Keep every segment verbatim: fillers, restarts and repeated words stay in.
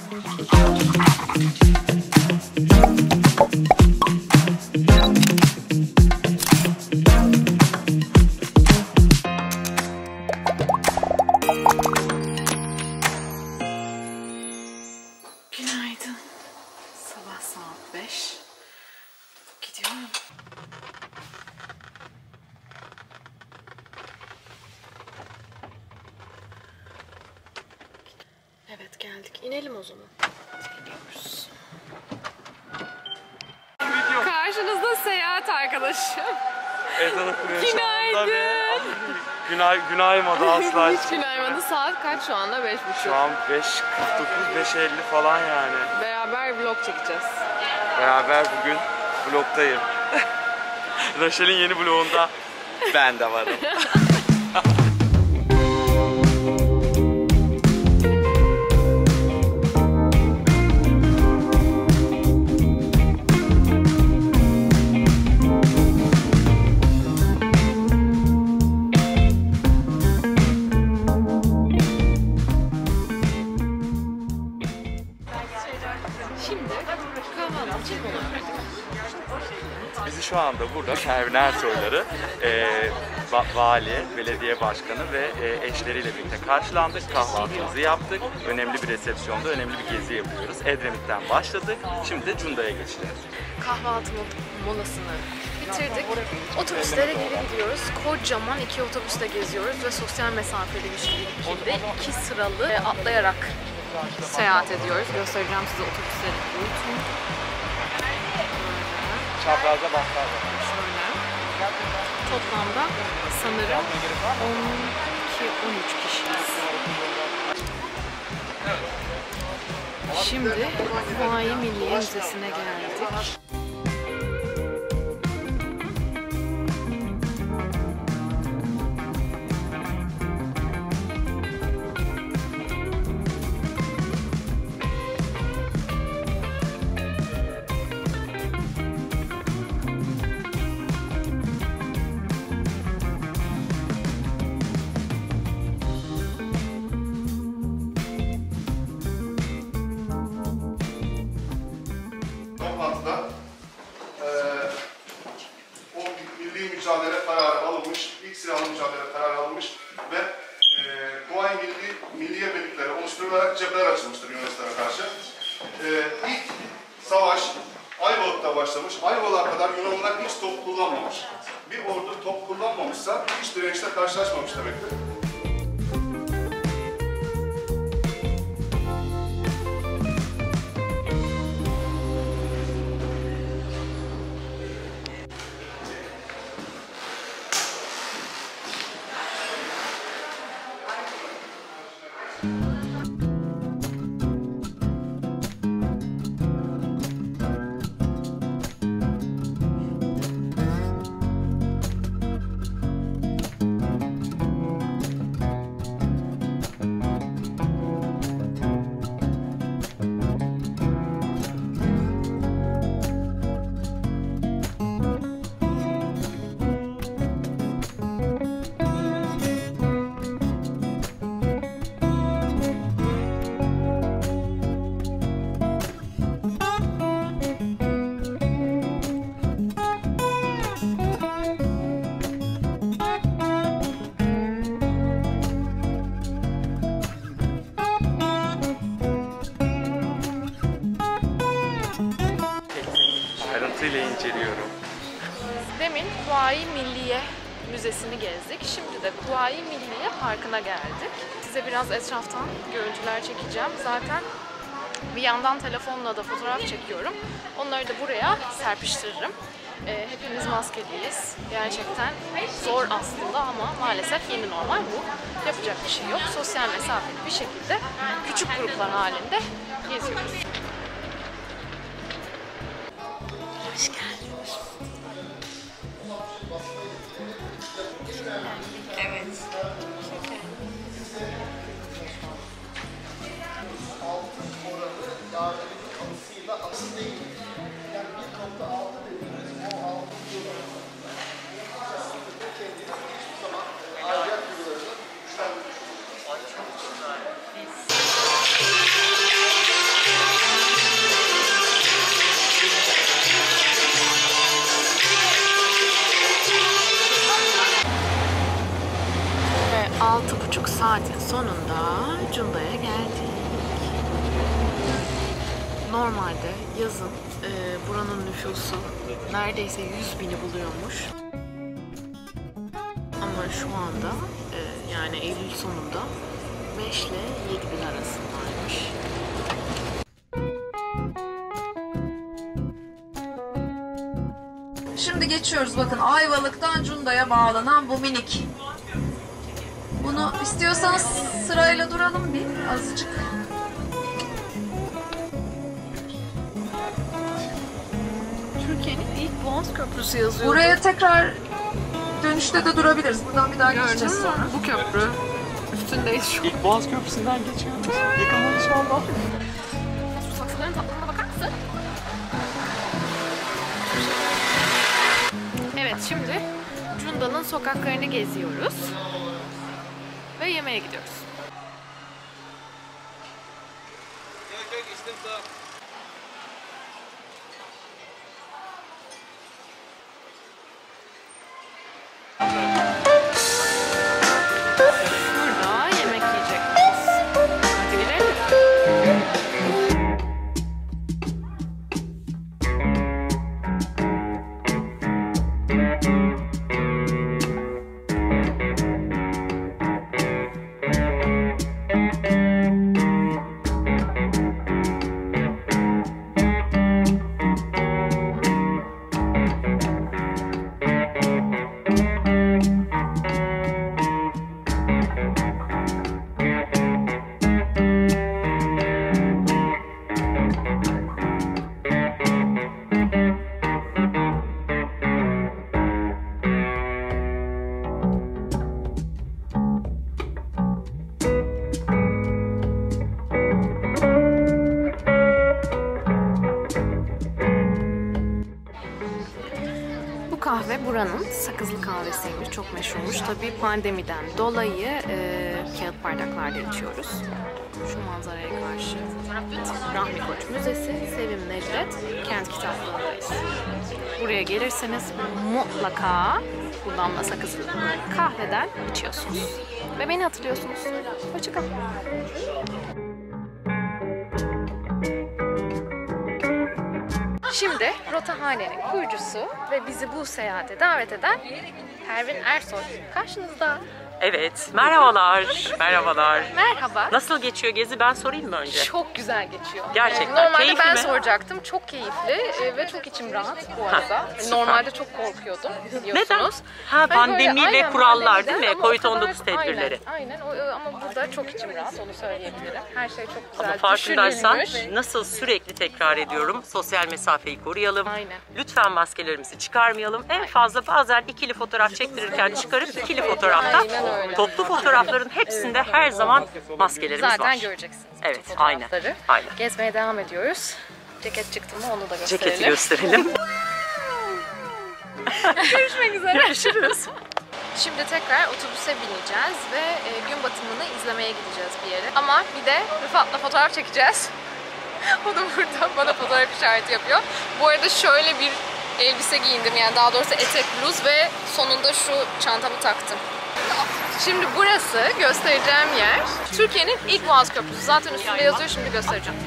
Günaydın. Sabah saat beş. Gidiyorum. Evet, geldik. İnelim o zaman. İniyoruz. Karşınızda seyahat arkadaşım. Ezan okunuyor. Günaydın. Günay, günaymadı asla. Hiç günaymadı. Saat kaç şu anda? Beş buçuk. Şu an beş kırk dokuz, beş elli falan yani. Beraber vlog çekeceğiz. Beraber bugün vlogdayım. Raşel'in yeni vlogunda ben de varım. Bizi şu anda burada Pervin Ersoyları, e, va vali, belediye başkanı ve e, eşleriyle birlikte karşılandık. Kahvaltımızı yaptık. Önemli bir resepsiyonda önemli bir gezi yapıyoruz. Edremit'ten başladık. Şimdi de Cunda'ya geçeceğiz. Kahvaltı molasını bitirdik. Otobüslere geri gidiyoruz. Kocaman iki otobüsle geziyoruz ve sosyal mesafeli bir şekilde iki sıralı e, atlayarak seyahat ediyoruz. Göstereceğim size otobüsleri. Çaprazda baklar var. Şöyle. Toplamda sanırım on iki on üç kişiyiz. Şimdi Kuvayi Milliye Müzesi'ne geldik. Toplantıda e, o milli mücadele kararı alınmış, ilk silahlı mücadele kararı alınmış ve e, Kuvayi Milli, Milliye Birlikleri oluşturularak cepheler açılmıştır Yunanistan'a karşı. E, ilk savaş Ayvalık'ta başlamış, Ayvalık'a kadar Yunanlılar hiç top kullanmamış. Bir ordu top kullanmamışsa hiç direnişle karşılaşmamış demektir. Ayrıntıyla inceliyorum. Demin Kuvayi Milliye Müzesi'ni gezdik. Şimdi de Kuvayi Milliye Parkı'na geldik. Size biraz etraftan görüntüler çekeceğim. Zaten bir yandan telefonla da fotoğraf çekiyorum. Onları da buraya serpiştiririm. E, hepimiz maskeliyiz. Gerçekten zor aslında ama maalesef yeni normal bu. Yapacak bir şey yok. Sosyal mesafeli bir şekilde küçük gruplar halinde geziyoruz. Hoş geldiniz. Evet. Altın oranı yargının anısıyla asıl değil. Yani bir nokta altı dediğimiz o altın oranı kendini hiçbir zaman ahlak duygularını güçlendirmiş. Ay çok güzel. Saatin sonunda Cunda'ya geldik. Normalde yazın e, buranın nüfusu neredeyse yüz bini buluyormuş. Ama şu anda e, yani Eylül sonunda beş ile yedi bin arasındaymış. Şimdi geçiyoruz bakın Ayvalık'tan Cunda'ya bağlanan bu minik. Bunu istiyorsanız sırayla duralım bir azıcık. Türkiye'nin ilk Boğaz Köprüsü yazıyor. Buraya tekrar dönüşte de durabiliriz. Buradan bir daha geçeceğiz Gördün mü? sonra. Bu köprü. Üstündeyiz şu an. İlk Boğaz Köprüsü'nden geçiyoruz. Yakın inşallah. Şu saksıların tatlılığına bakar mısın? Evet, şimdi Cunda'nın sokaklarını geziyoruz. Ve yemeğe gidiyoruz. Burada yemek yiyecekmişiz. Hadi gidelim. Bu kahve buranın sakızlı kahvesiymiş, çok meşhurmuş. Tabii pandemiden dolayı e, kağıt bardaklarda içiyoruz. Şu manzaraya karşı. Rahmi Koç Müzesi, Sevim Necdet, Kent Kitaplığı'ndayız. Buraya gelirseniz mutlaka bu damla sakızlı kahveden içiyorsunuz. Ve beni hatırlıyorsunuz. Hoşçakalın. Şimdi Rotahane'nin kurucusu ve bizi bu seyahate davet eden Pervin Ersoy karşınızda. Evet, merhabalar, merhabalar. Merhaba. Nasıl geçiyor gezi, ben sorayım mı önce? Çok güzel geçiyor. Gerçekten, Ee, Normalde keyifli ben mi? soracaktım. Çok keyifli e, ve çok içim rahat bu arada. süper. Normalde çok korkuyordum biliyorsunuz. Neden? Ha, Hani pandemi böyle, ve aynen, kurallar pandemiden değil mi? ama o Covid on kadar- dokuz tedbirleri. Aynen, aynen. O, ama burada çok içim rahat, onu söyleyebilirim. Her şey çok güzel Ama farkındaysan düşünülmüş. nasıl sürekli tekrar ediyorum, sosyal mesafeyi koruyalım. Aynen. Lütfen maskelerimizi çıkarmayalım. En fazla bazen ikili fotoğraf çektirirken çıkarıp ikili fotoğrafta, Aynen öyle. toplu fotoğrafların hepsinde her zaman maskelerimiz Zaten var. göreceksiniz. Evet, bütün aynen, fotoğrafları. aynen. Gezmeye devam ediyoruz. Ceket çıktı mı onu da gösterelim. Ceketi gösterelim. Görüşmek üzere. Görüşürüz. Şimdi tekrar otobüse bineceğiz ve e, gün batımını izlemeye gideceğiz bir yere. Ama bir de Rıfat'la fotoğraf çekeceğiz. O da burada bana fotoğraf işareti yapıyor. Bu arada şöyle bir elbise giyindim, yani daha doğrusu etek bluz ve sonunda şu çantamı taktım. Şimdi burası göstereceğim yer Türkiye'nin ilk Boğaz Köprüsü. Zaten üstünde yazıyor, şimdi göstereceğim.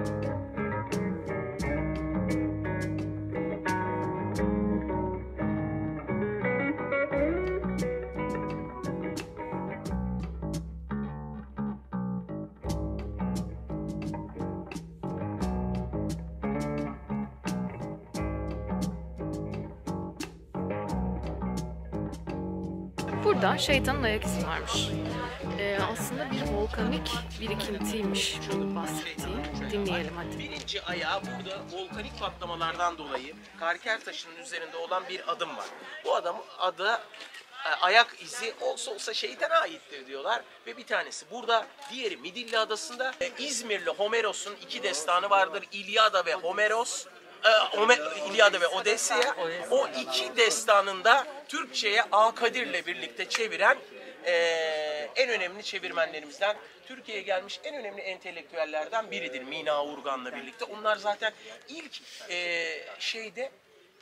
Burada şeytanın ayak izi varmış. Ee, aslında bir volkanik birikintiymiş bu bahsettiğim. Dinleyelim hadi. Birinci ayağı burada volkanik patlamalardan dolayı Karker Taşı'nın üzerinde olan bir adım var. Bu adam adı e, ayak izi olsa olsa şeytana aittir diyorlar ve bir tanesi burada, diğeri Midilli Adası'nda. E, İzmirli Homeros'un iki destanı vardır, İlyada ve Homeros. E, Homer, İlyada ve Odesya. O iki destanında Türkçe'ye Akadir'le birlikte çeviren e, en önemli çevirmenlerimizden, Türkiye'ye gelmiş en önemli entelektüellerden biridir Mina Urgan'la birlikte. Onlar zaten ilk e, şeyde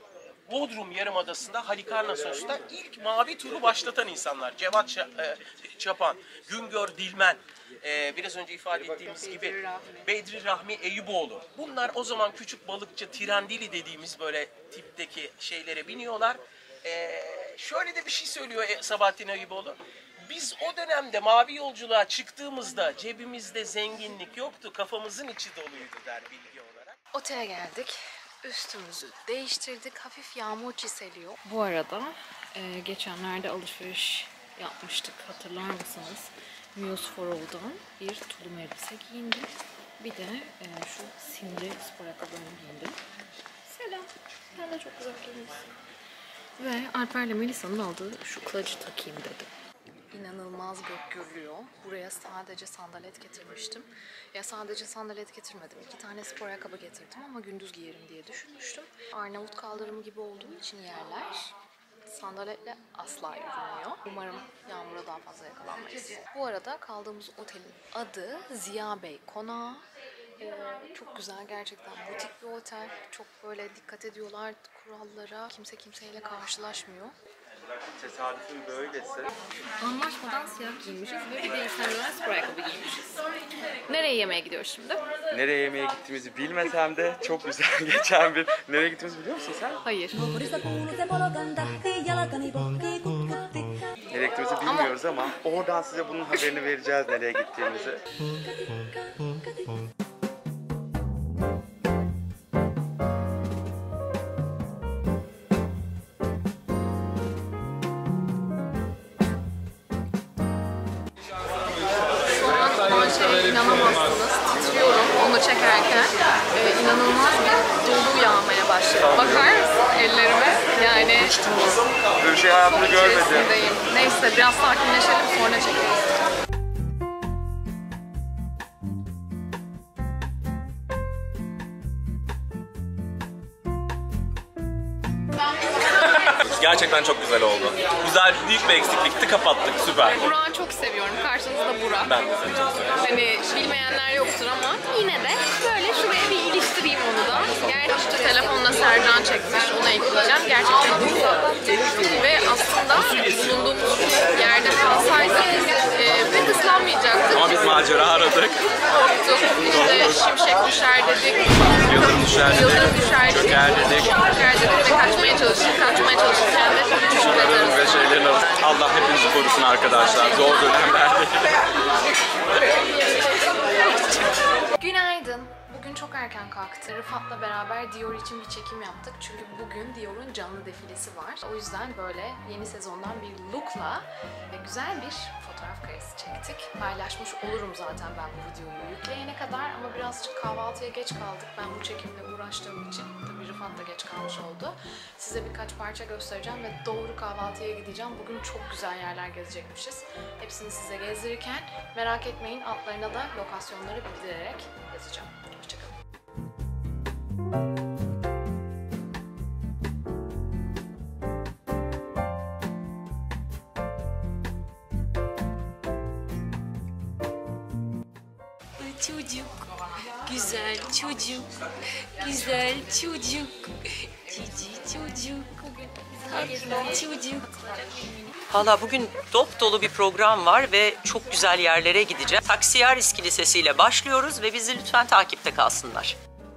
Bodrum Yarımadası'nda Halikarnassos'ta ilk mavi turu başlatan insanlar. Cevat Ça- e, Çapan, Güngör Dilmen, e, biraz önce ifade ettiğimiz gibi Bedri Rahmi Eyüboğlu. Bunlar o zaman küçük balıkçı Tirandili dediğimiz böyle tipteki şeylere biniyorlar. E, şöyle de bir şey söylüyor e, Sabahattin Eyüboğlu. Biz o dönemde mavi yolculuğa çıktığımızda cebimizde zenginlik yoktu, kafamızın içi doluydu der bilgi olarak. Otele geldik. Üstümüzü değiştirdik. Hafif yağmur çiseliyor. Bu arada e, geçenlerde alışveriş yapmıştık. Hatırlar mısınız? Muse for All'dan bir tulum elbise giyindim. Bir de e, şu simli spor ayakkabılarımı giyindim. Selam. Sen de çok güzel giyinmişsin. Ve Alper'le Melisa'nın aldığı şu kılıcı takayım dedim. İnanılmaz gök gürlüyor. Buraya sadece sandalet getirmiştim. Ya sadece sandalet getirmedim. İki tane spor ayakkabı getirdim ama gündüz giyerim diye düşünmüştüm. Arnavut kaldırımı gibi olduğu için yerler sandaletle asla yürünmüyor. Umarım yağmura daha fazla yakalanmayız. Bu arada kaldığımız otelin adı Ziya Bey Konağı. Ee, çok güzel gerçekten, butik bir otel. Çok böyle dikkat ediyorlar kurallara. Kimse kimseyle karşılaşmıyor. Tesadüfün böylesi. Anlaşmadan siyah giymişiz ve bir de insanlar spor ayakkabı giymişiz. Nereye yemeğe gidiyoruz şimdi? Nereye yemeğe gittiğimizi bilmesem de çok güzel geçen bir... Nereye gittiğimizi biliyor musun sen? Hayır. Nereye gittiğimizi bilmiyoruz ama oradan size bunun haberini vereceğiz nereye gittiğimizi. İnanamazsınız. Titriyorum onu çekerken. Ee, inanılmaz bir dolu yağmaya başladı. Bakar mısın ellerime? Yani Böyle bir şey hayatımda çok görmedim. içerisindeyim. Neyse biraz sakinleşelim sonra çekeriz. Gerçekten çok güzel oldu. Güzel, büyük bir eksiklikti, kapattık. Süper. Burak'ı çok seviyorum. Karşınızda Burak. Ben de seni çok seviyorum. Hani bilmeyenler yoktur ama yine de böyle şuraya bir iliştireyim onu da. Gerçekten telefonla Sercan çekmiş. Ona ekleyeceğim. Gerçekten güzel. Ve aslında bulunduğumuz yerde kalsaydık e, pek ıslanmayacaktık. Ama biz macera aradık. Korktuk. İşte şimşek düşer dedik. Yıldırım düşer dedik. Yıldırım düşer dedik. Çöker dedik. Çöker dedik ve kaçmaya çalıştık. Kaçmaya çalışırken de Şuralarımız ve şeylerin arasında. Allah hepinizi korusun arkadaşlar. Zor dönemlerde. Günaydın. Bugün çok erken kalktı. Rıfat'la beraber Dior için bir çekim yaptık. Çünkü bugün Dior'un canlı defilesi var. O yüzden böyle yeni sezondan bir look'la ve güzel bir fotoğraf karesi çektik. Paylaşmış olurum zaten ben bu videoyu yükleyene kadar ama birazcık kahvaltıya geç kaldık. Ben bu çekimle uğraştığım için tabii Rıfat da geç kalmış oldu. Size birkaç parça göstereceğim ve doğru kahvaltıya gideceğim. Bugün çok güzel yerler gezecekmişiz. Hepsini size gezdirirken merak etmeyin, altlarına da lokasyonları bildirerek yazacağım. Hoşçakalın. Çocuk, güzel çocuk, güzel çocuk, cici çocuk, tatlı çocuk. Valla bugün dop dolu bir program var ve çok güzel yerlere gideceğiz. Taksiyaris Kilisesi ile başlıyoruz ve bizi lütfen takipte kalsınlar.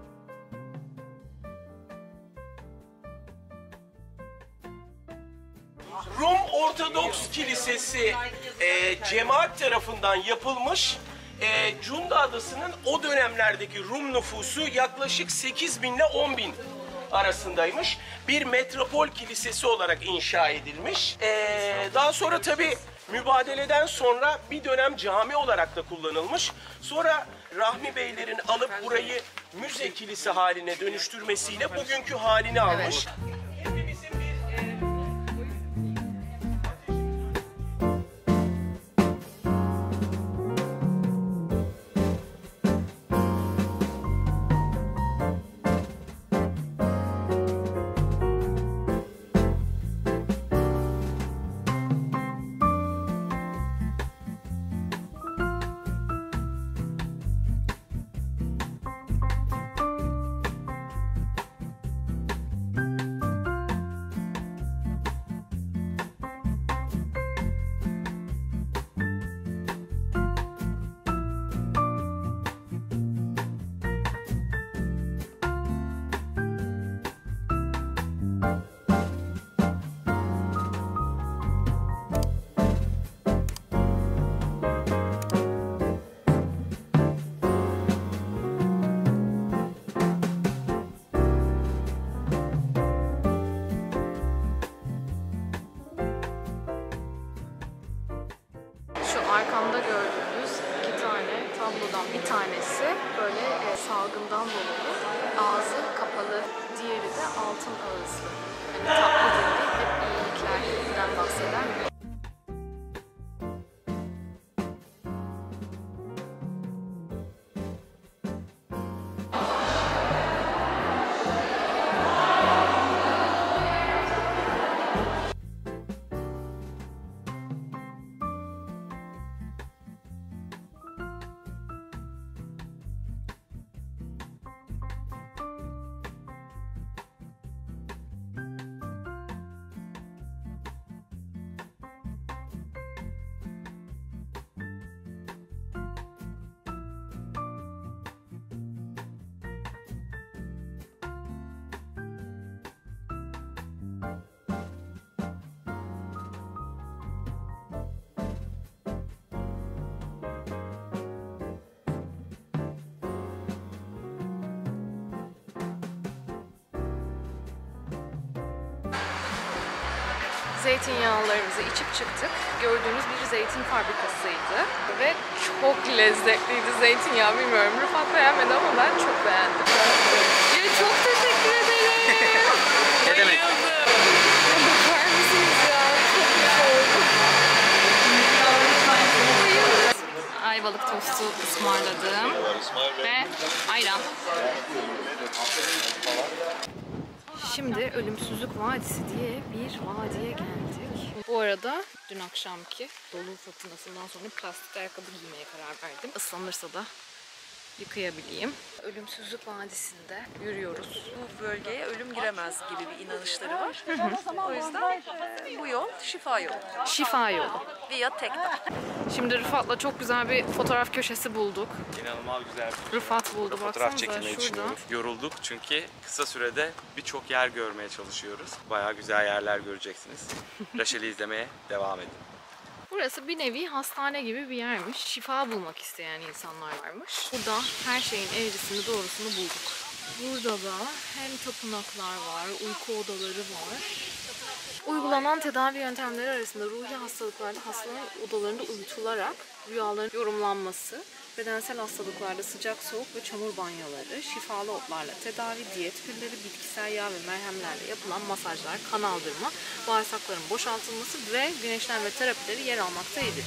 Rum Ortodoks Kilisesi e, cemaat tarafından yapılmış. E, Cunda Adası'nın o dönemlerdeki Rum nüfusu yaklaşık sekiz bin ile on bin arasındaymış. Bir metropol kilisesi olarak inşa edilmiş. E, daha sonra tabii mübadeleden sonra bir dönem cami olarak da kullanılmış. Sonra Rahmi Beylerin alıp burayı müze kilise haline dönüştürmesiyle bugünkü halini almış. Hepimizin bir e, salgından dolayı ağzı kapalı, diğeri de altın ağızlı. Yani tatlı dilli, hep iyiliklerden bahseden. Zeytinyağlarımızı içip çıktık. Gördüğünüz bir zeytin fabrikasıydı. Ve çok lezzetliydi zeytinyağı. Bilmiyorum, Rıfat beğenmedi ama ben çok beğendim. Ya çok teşekkür ederim. Ne demek? Bakar mısınız ya? Çok güzel oldu. Ayvalık tostu ısmarladım. Ve ayran. Şimdi Ölümsüzlük Vadisi diye bir vadiye geldik. Bu arada dün akşamki dolu fırtınasından sonra plastik ayakkabı giymeye karar verdim. Islanırsa da yıkayabileyim. Ölümsüzlük Vadisi'nde yürüyoruz. Bu bölgeye ölüm giremez gibi bir inanışları var. Hı hı. O yüzden e, bu yol şifa yolu. Şifa yolu. Via Tekdağ. Şimdi Rıfat'la çok güzel bir fotoğraf köşesi bulduk. İnanılmaz güzel bir Rıfat buldu, fotoğraf baksanıza çekilmeyi şurada. düşünüyoruz. Yorulduk çünkü kısa sürede birçok yer görmeye çalışıyoruz. Bayağı güzel yerler göreceksiniz. Raşel'i izlemeye devam edin. Burası bir nevi hastane gibi bir yermiş. Şifa bulmak isteyen insanlar varmış. Burada her şeyin eğrisini doğrusunu bulduk. Burada da hem tapınaklar var, uyku odaları var. Uygulanan tedavi yöntemleri arasında ruhi hastalıklarda hastaların odalarında uyutularak rüyaların yorumlanması, bedensel hastalıklarda sıcak, soğuk ve çamur banyoları, şifalı otlarla tedavi, diyet pilleri, bitkisel yağ ve merhemlerle yapılan masajlar, kan aldırma, bağırsakların boşaltılması ve güneşlenme terapileri yer almaktaydı.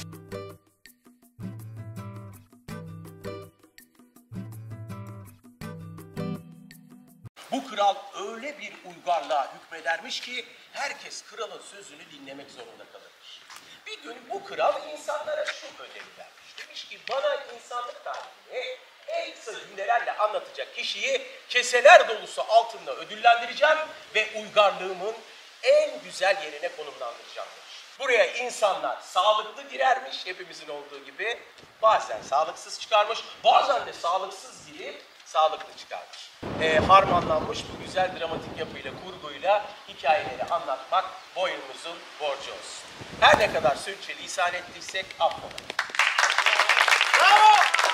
Bu kral öyle bir uygarlığa hükmedermiş ki herkes kralın sözünü dinlemek zorunda kalırmış. Bir gün bu kral insanlara şu ödevi vermiş. Demiş ki bana insanlık tarihini en kısa cümlelerle anlatacak kişiyi keseler dolusu altınla ödüllendireceğim ve uygarlığımın en güzel yerine konumlandıracağım demiş. Buraya insanlar sağlıklı girermiş hepimizin olduğu gibi. Bazen sağlıksız çıkarmış, bazen de sağlıksız girip sağlıklı çıkarmış. Ee, harmanlanmış bu güzel dramatik yapıyla, kurguyla hikayeleri anlatmak boynumuzun borcu olsun. Her ne kadar sürçülisan ettiysek affola. Bravo!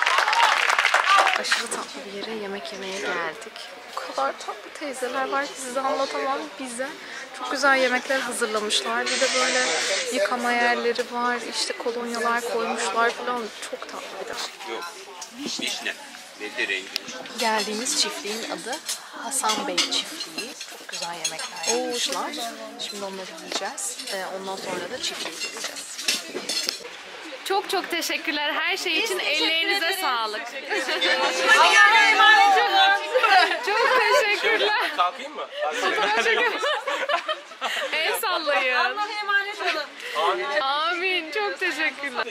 Aşırı tatlı bir yere yemek yemeye geldik. O kadar tatlı teyzeler var ki size anlatamam bize. Çok güzel yemekler hazırlamışlar. Bir de böyle yıkama yerleri var. İşte kolonyalar koymuşlar falan. Çok tatlı bir de. Yok. Vişne. Nedir rengi? Geldiğimiz çiftliğin adı Hasan Bey Çiftliği. Çok güzel yemekler yapmışlar. Şimdi onları yiyeceğiz. Ondan sonra da çiftliğe gideceğiz. Çok çok teşekkürler her şey için. Ellerinize sağlık. Çok teşekkürler. Kalkayım mı? Fotoğraf çekelim. El sallayın. Allah'a emanet olun. Amin. Amin. Çok teşekkürler.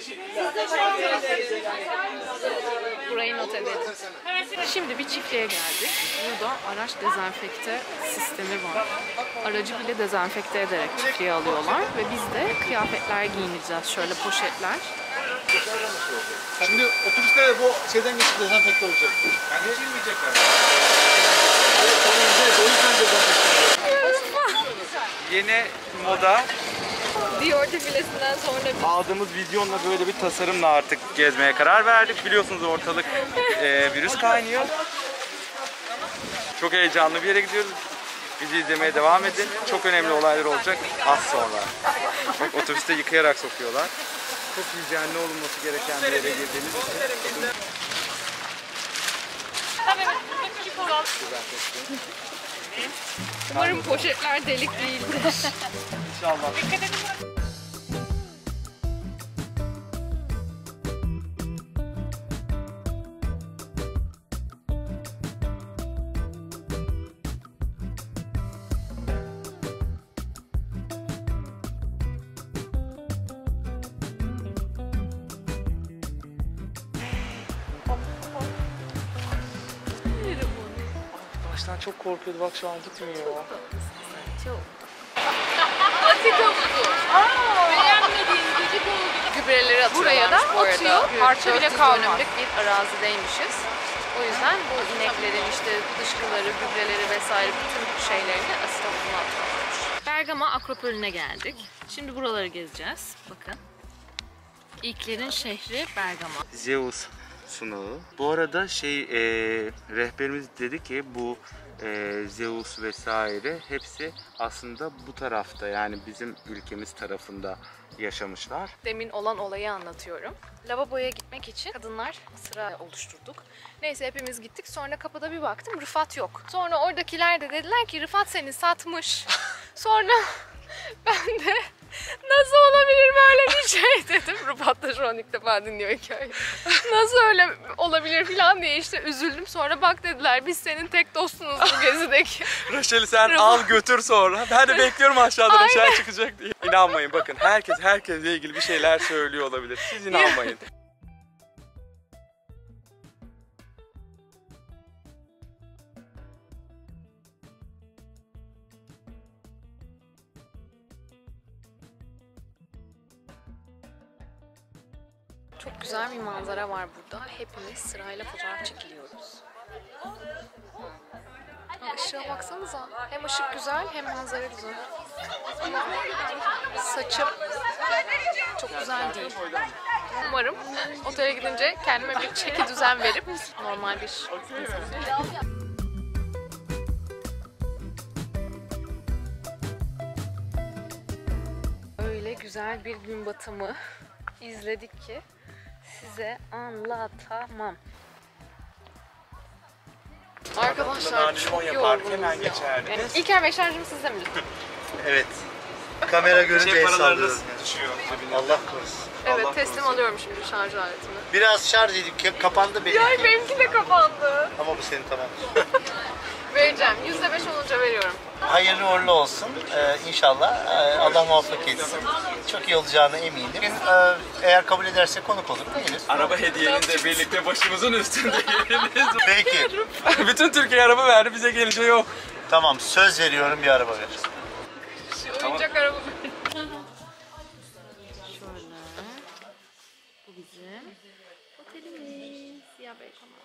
Burayı not edelim. Şimdi bir çiftliğe geldik. Burada araç dezenfekte sistemi var. Aracı bile dezenfekte ederek çiftliğe alıyorlar ve biz de kıyafetler giyineceğiz. Şöyle poşetler. Şimdi otobüslere bu şeyden geçip dezenfekte olacak. Yani geçilmeyecekler. Yeni moda Dior defilesinden sonra aldığımız vizyonla böyle bir tasarımla artık gezmeye karar verdik. Biliyorsunuz ortalık e, virüs kaynıyor. Çok heyecanlı bir yere gidiyoruz. Bizi izlemeye devam edin. Çok önemli olaylar olacak az sonra. Bak otobüste yıkayarak sokuyorlar. Çok hijyenli olunması gereken bir yere girdiğimiz için. evet. Küçük olan. Umarım poşetler delik değildir. İnşallah. Dikkat edin. Baştan çok korkuyordu, bak şu an gitmiyor. Çok. Atik havuzu. Beğenmediğim gıcık havuzu. Gübreleri atıyorlar. Buraya da atıyor. Parça bile kalmamış. Bir arazideymişiz. O yüzden bu ineklerin işte dışkıları, gübreleri vesaire bütün şeylerini asit havuzuna atıyorlar. Bergama Akropolü'ne geldik. Şimdi buraları gezeceğiz. Bakın. İlklerin şehri Bergama. Zeus sunağı. Bu arada şey e, rehberimiz dedi ki bu e, Zeus vesaire hepsi aslında bu tarafta, yani bizim ülkemiz tarafında yaşamışlar. Demin olan olayı anlatıyorum. Lavaboya gitmek için kadınlar sıra oluşturduk. Neyse hepimiz gittik. Sonra kapıda bir baktım Rıfat yok. Sonra oradakiler de dediler ki Rıfat seni satmış. Sonra ben de nasıl olabilir böyle bir şey dedim. Rıfat da şu an ilk defa dinliyor hikayeyi. Nasıl öyle olabilir falan diye işte üzüldüm. Sonra bak dediler biz senin tek dostunuz bu gezideki. Raşel'i sen Rıfat. al götür sonra. Ben de bekliyorum aşağıda Raşel çıkacak diye. İnanmayın, bakın herkes herkesle ilgili bir şeyler söylüyor olabilir. Siz inanmayın. Çok güzel bir manzara var burada. Hepimiz sırayla fotoğraf çekiliyoruz. Işığa baksanıza. Hem ışık güzel hem manzara güzel. Ama saçım çok güzel değil. Umarım otele gidince kendime bir çeki düzen verip normal bir öyle güzel bir gün batımı izledik ki size anlatamam. Arkadaşlar çok yorgunuz ya. Yani İlker Bey şarjımı sizde mi lütfen? Evet. Kamera görünce Şey el paralarınız sallıyorum. düşüyor. Allah korusun. Evet Allah teslim korusun. alıyorum şimdi şarj aletimi. Biraz şarj edip kapandı benimki. Ya benimki de kapandı. Ama bu senin tamam. Vereceğim. yüzde beş olunca veriyorum. Hayırlı uğurlu olsun. Ee, inşallah e, Allah muvaffak etsin. Çok iyi olacağına eminim. Bugün e, eğer kabul ederse konuk olur. Geliriz. Araba hediyenin de birlikte başımızın üstünde geliriz. Peki. Bütün Türkiye araba verdi, bize gelince yok. Tamam, söz veriyorum, bir araba verir. Şu oyuncak araba. Şöyle. Bu bizim otelimiz. Siyah Beykomo.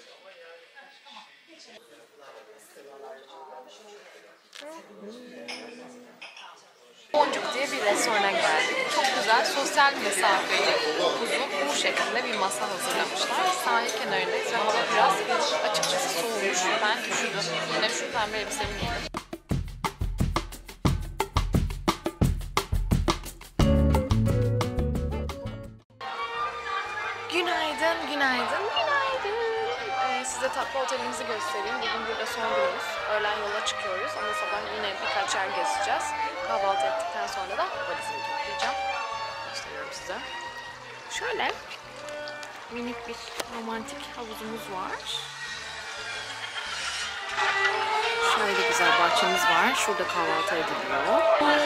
Boncuk diye bir restorana geldik. Çok güzel, sosyal mesafeli, uzun, bu şeklinde bir masa hazırlamışlar. Sahil kenarındayız ve hava biraz açıkçası soğumuş. Ben üşüdüm. Yine şu pembe elbisemi giydim. Günaydın, günaydın, günaydın. Ee, size tatlı otelimizi göstereyim. Bugün burada son günümüz. Öğlen yola çıkıyoruz ama sabah yine birkaç yer gezeceğiz. Kahvaltı ettikten sonra da valizimi toplayacağım. Gösteriyorum size. Şöyle minik bir romantik havuzumuz var. Şöyle güzel bahçemiz var. Şurada kahvaltı ediliyor.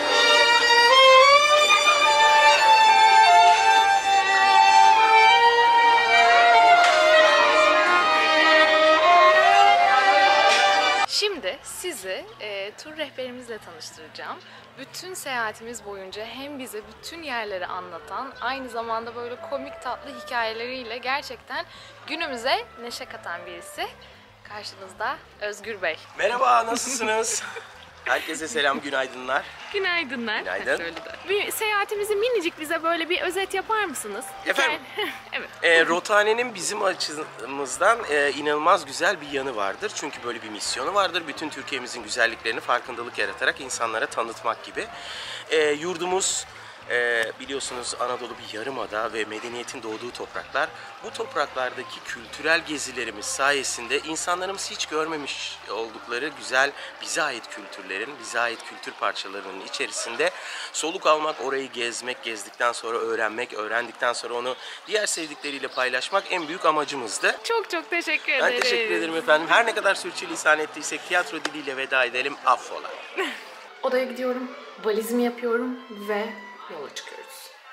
Şimdi sizi e, tur rehberimizle tanıştıracağım. Bütün seyahatimiz boyunca hem bize bütün yerleri anlatan, aynı zamanda böyle komik tatlı hikayeleriyle gerçekten günümüze neşe katan birisi. Karşınızda Özgür Bey. Merhaba, nasılsınız? Herkese selam, günaydınlar. Günaydınlar. Günaydın. Şöyle de. Bir seyahatimizi minicik bize böyle bir özet yapar mısınız? Efendim? Evet. E, Rothane'nin bizim açımızdan e, inanılmaz güzel bir yanı vardır. Çünkü böyle bir misyonu vardır. Bütün Türkiye'mizin güzelliklerini farkındalık yaratarak insanlara tanıtmak gibi. E, yurdumuz Ee, biliyorsunuz Anadolu bir yarımada ve medeniyetin doğduğu topraklar. Bu topraklardaki kültürel gezilerimiz sayesinde insanlarımız hiç görmemiş oldukları güzel bize ait kültürlerin, bize ait kültür parçalarının içerisinde soluk almak, orayı gezmek, gezdikten sonra öğrenmek, öğrendikten sonra onu diğer sevdikleriyle paylaşmak en büyük amacımızdı. Çok çok teşekkür ederim. Ben teşekkür ederim efendim. Her ne kadar sürçülisan ettiysek tiyatro diliyle veda edelim, affola. Odaya gidiyorum, valizimi yapıyorum ve yola çıkıyoruz.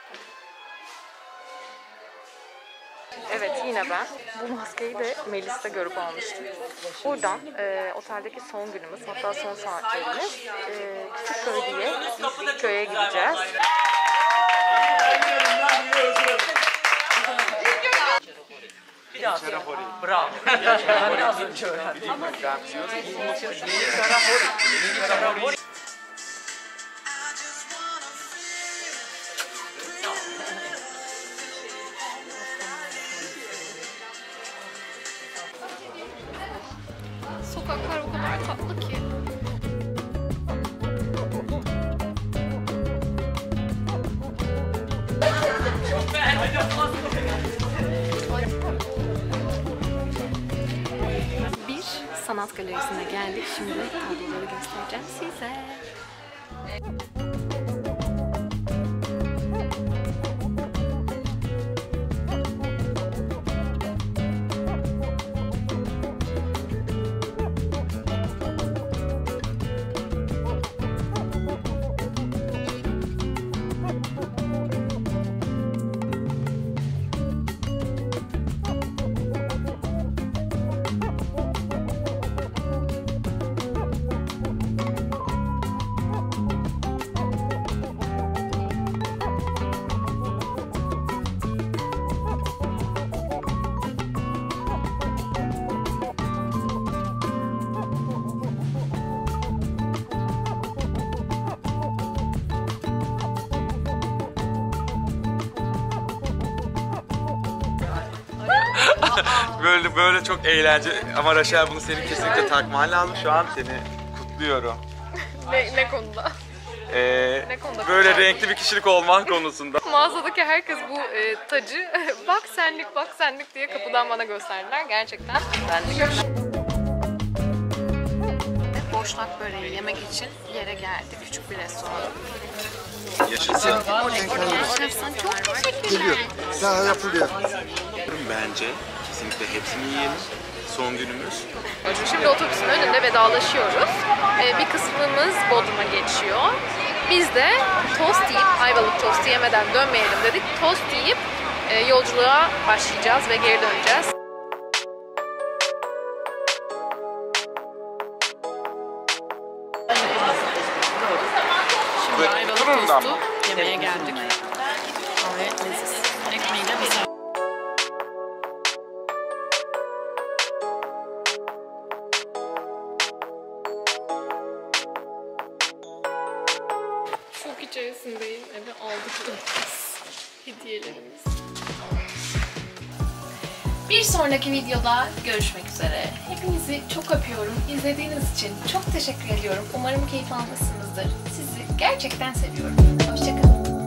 Evet, yine ben. Bu maskeyi de Melis'te görüp almıştım. Buradan e, oteldeki son günümüz, hatta son saatlerimiz e, Küçükköy diye bir köye gideceğiz. Bravo. Az önce öğrendim. Sokaklar o kadar tatlı ki. Bir sanat galerisine geldik. Şimdi tabloları göstereceğim size. böyle böyle çok eğlenceli ama Raşel bunu senin kesinlikle takman lazım. Şu an seni kutluyorum. Ne, ne konuda? Ee, Ne konuda böyle kutlar? renkli bir kişilik olman konusunda. Mağazadaki herkes bu e, tacı bak senlik bak senlik diye kapıdan bana gösterdiler. Gerçekten ben de gördüm. Boşnak böreği yemek için yere geldik. Küçük bir restoran. Yaşasın. Yaşasın. Çok teşekkürler. Daha yapılıyor. Bence kesinlikle hepsini yiyelim. Son günümüz. Şimdi otobüsün önünde vedalaşıyoruz. Ee, bir kısmımız Bodrum'a geçiyor. Biz de tost yiyip, Ayvalık tostu yemeden dönmeyelim dedik. Tost yiyip e, yolculuğa başlayacağız ve geri döneceğiz. Şimdi Ayvalık tostu yemeye geldik. Gayet leziz. Ekmeğiyle mesela. Şok içerisindeyim. Eve aldıklarımız, hediyelerimiz. Bir sonraki videoda görüşmek üzere. Hepinizi çok öpüyorum. İzlediğiniz için çok teşekkür ediyorum. Umarım keyif almışsınızdır. Sizi gerçekten seviyorum. Hoşçakalın.